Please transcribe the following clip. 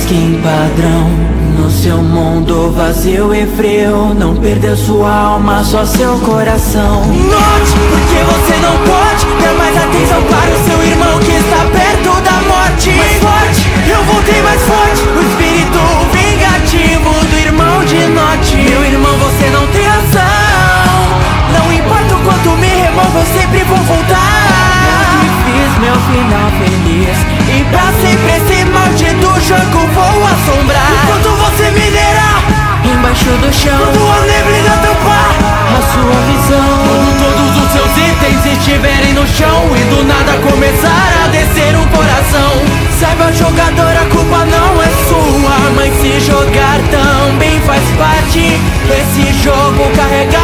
skin padrão. No seu mundo vazio e frio, não perdeu sua alma, só seu coração. Note, porque você não pode dar mais atenção para o seu irmão que está perto da morte. Mais forte, eu voltei mais forte, o espírito vingativo do irmão de Note. Meu irmão, você não tem razão, não importa o quanto me removo, eu sempre vou voltar. Eu que fiz meu final feliz, e pra sempre esse maldito jogo vou assombrar. Enquanto você minerar embaixo do chão, quando a neblina tampar a sua visão, quando todos os seus itens estiverem no chão e do nada começar a descer um coração, saiba, jogador, a culpa não é sua, mas se jogar também faz parte. Esse jogo carrega